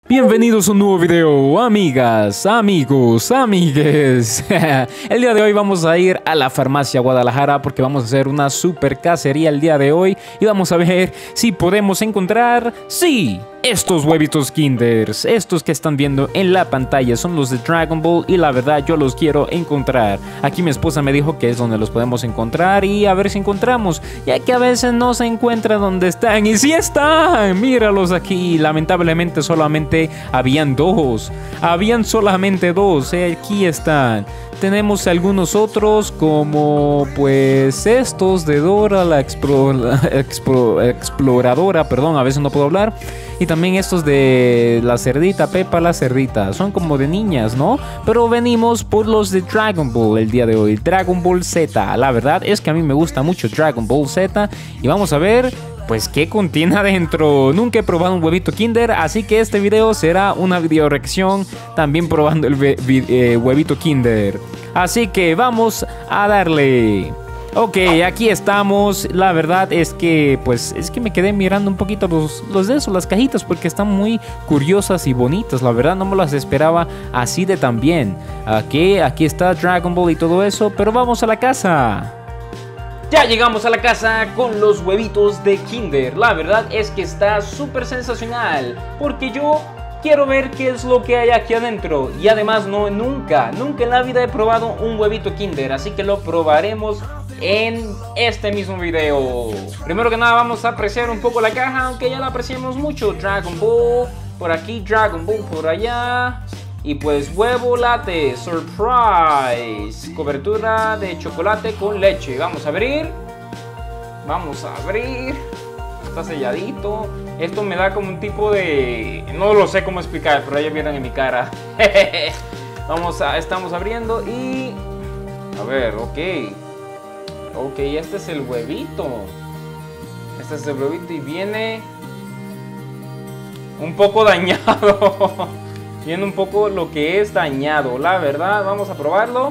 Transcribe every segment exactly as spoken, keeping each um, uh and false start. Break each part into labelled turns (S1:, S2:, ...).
S1: Bienvenidos a un nuevo video, amigas, amigos, amigues. El día de hoy vamos a ir a la farmacia Guadalajara porque vamos a hacer una super cacería el día de hoy y vamos a ver si podemos encontrar, sí, estos huevitos Kinders. Estos que están viendo en la pantalla son los de Dragon Ball y la verdad yo los quiero encontrar. Aquí mi esposa me dijo que es donde los podemos encontrar y a ver si encontramos, ya que a veces no se encuentra donde están. Y sí están, míralos aquí. Lamentablemente solamente habían dos, habían solamente dos, eh, aquí están. Tenemos algunos otros como pues estos de Dora la, explo, la explo, exploradora, perdón, a veces no puedo hablar. Y también estos de la cerdita, Pepa la cerdita, son como de niñas, ¿no? Pero venimos por los de Dragon Ball el día de hoy, Dragon Ball Z. La verdad es que a mí me gusta mucho Dragon Ball Z y vamos a ver pues qué contiene adentro. Nunca he probado un huevito Kinder, así que este video será una video reacción también probando el eh, huevito Kinder. Así que vamos a darle. Ok, aquí estamos. La verdad es que pues es que me quedé mirando un poquito los, los de esos, las cajitas, porque están muy curiosas y bonitas. La verdad no me las esperaba así de tan bien. Aquí, aquí está Dragon Ball y todo eso, pero vamos a la casa. Ya llegamos a la casa con los huevitos de Kinder. La verdad es que está súper sensacional, porque yo quiero ver qué es lo que hay aquí adentro. Y además no, nunca, nunca en la vida he probado un huevito Kinder, así que lo probaremos en este mismo video. Primero que nada vamos a apreciar un poco la caja, aunque ya la apreciamos mucho. Dragon Ball por aquí, Dragon Ball por allá. Y pues huevo latte, surprise, cobertura de chocolate con leche. Vamos a abrir. Vamos a abrir. Está selladito. Esto me da como un tipo de... no lo sé cómo explicar, pero ya vieron en mi cara. Vamos a... estamos abriendo y... a ver, ok. Ok, este es el huevito. Este es el huevito y viene... un poco dañado. Viene un poco lo que es dañado, la verdad. Vamos a probarlo.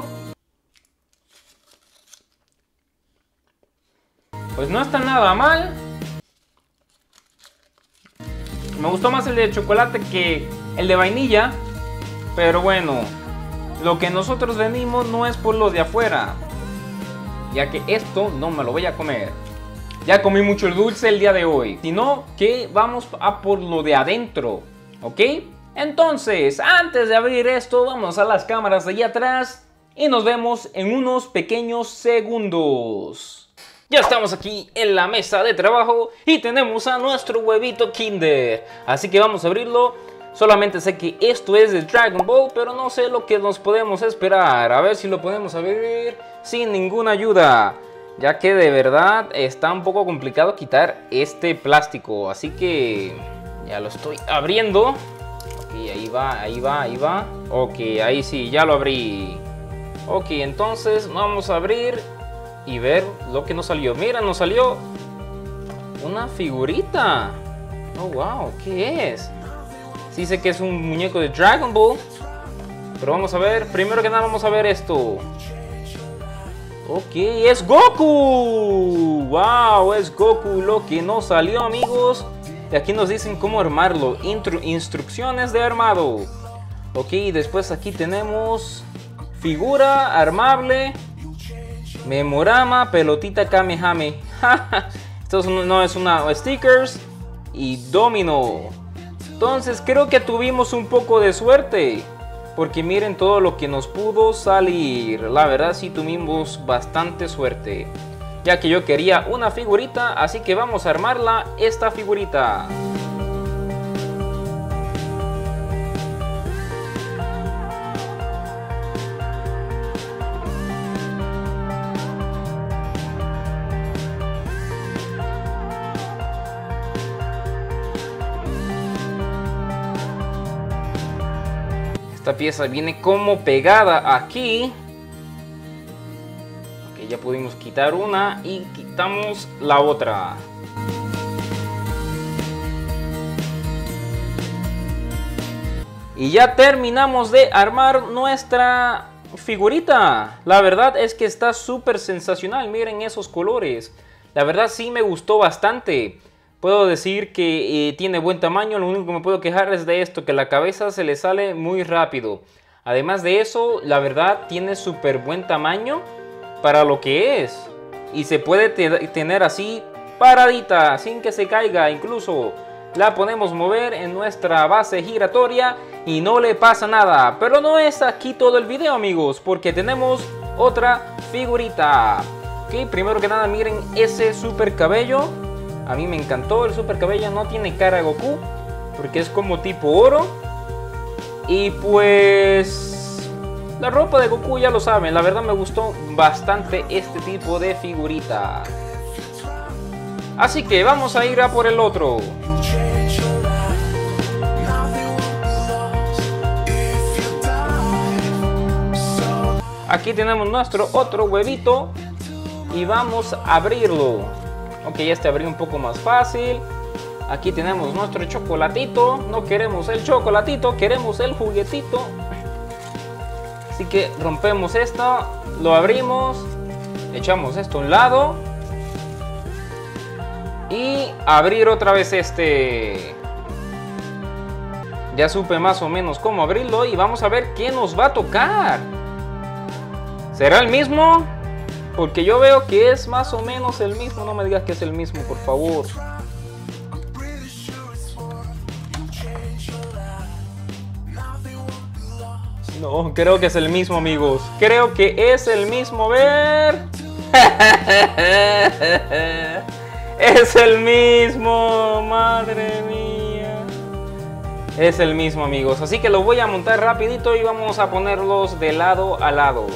S1: Pues no está nada mal. Me gustó más el de chocolate que el de vainilla. Pero bueno, lo que nosotros venimos no es por lo de afuera, ya que esto no me lo voy a comer. Ya comí mucho el dulce el día de hoy, sino que vamos a por lo de adentro, ¿ok? Entonces, antes de abrir esto, vamos a las cámaras de allá atrás y nos vemos en unos pequeños segundos. Ya estamos aquí en la mesa de trabajo y tenemos a nuestro huevito Kinder. Así que vamos a abrirlo. Solamente sé que esto es de Dragon Ball, pero no sé lo que nos podemos esperar. A ver si lo podemos abrir sin ninguna ayuda, ya que de verdad está un poco complicado quitar este plástico. Así que ya lo estoy abriendo. Ok, ahí va, ahí va, ahí va. Ok, ahí sí, ya lo abrí. Ok, entonces vamos a abrir y ver lo que nos salió. Mira, nos salió una figurita. Oh, wow, ¿qué es? Sí sé que es un muñeco de Dragon Ball, pero vamos a ver, primero que nada vamos a ver esto. Ok, es Goku. Wow, es Goku lo que nos salió, amigos. Y aquí nos dicen cómo armarlo. Intru instrucciones de armado. Ok, después aquí tenemos figura armable, memorama, pelotita Kamehame. Esto no es una stickers y domino. Entonces creo que tuvimos un poco de suerte, porque miren todo lo que nos pudo salir. La verdad sí tuvimos bastante suerte, ya que yo quería una figurita, así que vamos a armarla, esta figurita. Esta pieza viene como pegada aquí. Ok, ya pudimos quitar una y quitamos la otra. Y ya terminamos de armar nuestra figurita. La verdad es que está súper sensacional. Miren esos colores. La verdad sí me gustó bastante, puedo decir que eh, tiene buen tamaño. Lo único que me puedo quejar es de esto, que la cabeza se le sale muy rápido. Además de eso, la verdad tiene súper buen tamaño para lo que es. Y se puede te tener así paradita, sin que se caiga. Incluso la podemos mover en nuestra base giratoria y no le pasa nada. Pero no es aquí todo el video, amigos, porque tenemos otra figurita. Ok, primero que nada miren ese super cabello. A mí me encantó el super cabello. No tiene cara de Goku, porque es como tipo oro. Y pues la ropa de Goku ya lo saben. La verdad me gustó bastante este tipo de figurita. Así que vamos a ir a por el otro. Aquí tenemos nuestro otro huevito y vamos a abrirlo. Ok, este abrí un poco más fácil. Aquí tenemos nuestro chocolatito. No queremos el chocolatito, queremos el juguetito. Así que rompemos esto, lo abrimos, echamos esto a un lado y abrir otra vez este. Ya supe más o menos cómo abrirlo y vamos a ver qué nos va a tocar. ¿Será el mismo? Porque yo veo que es más o menos el mismo. No me digas que es el mismo, por favor. No, creo que es el mismo, amigos. Creo que es el mismo. Ver. Es el mismo. Madre mía. Es el mismo, amigos. Así que lo voy a montar rapidito y vamos a ponerlos de lado a lado.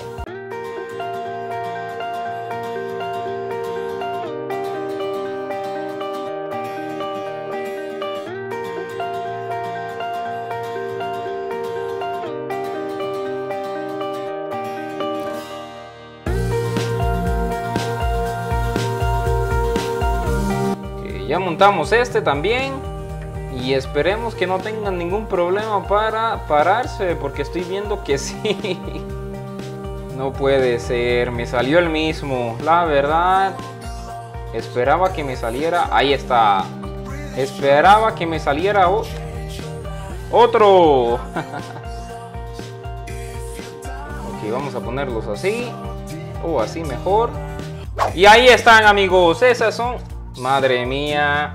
S1: Ya montamos este también y esperemos que no tengan ningún problema para pararse, porque estoy viendo que sí. No puede ser, me salió el mismo. La verdad, esperaba que me saliera. Ahí está. Esperaba que me saliera o... otro. Ok, vamos a ponerlos así o oh, así mejor. Y ahí están, amigos. Esas son... Madre mía.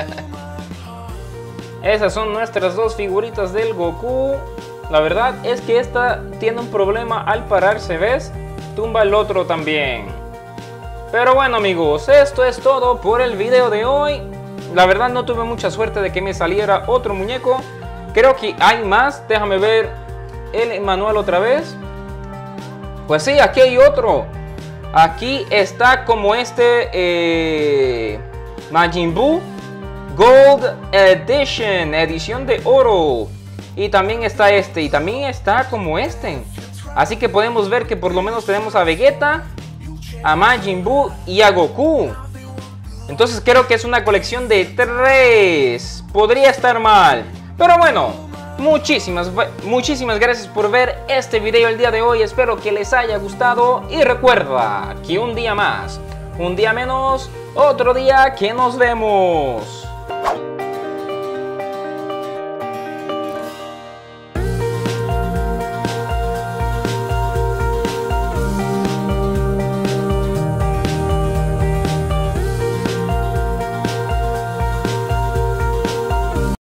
S1: Esas son nuestras dos figuritas del Goku. La verdad es que esta tiene un problema al pararse, ¿ves? Tumba el otro también. Pero bueno, amigos, esto es todo por el video de hoy. La verdad no tuve mucha suerte de que me saliera otro muñeco. Creo que hay más. Déjame ver el manual otra vez. Pues sí, aquí hay otro. Aquí está como este eh, Majin Buu Gold Edition, edición de oro. Y también está este, y también está como este. Así que podemos ver que por lo menos tenemos a Vegeta, a Majin Buu y a Goku. Entonces creo que es una colección de tres. Podría estar mal, pero bueno. Muchísimas, muchísimas gracias por ver este video el día de hoy. Espero que les haya gustado. Y recuerda que un día más, un día menos, otro día que nos vemos.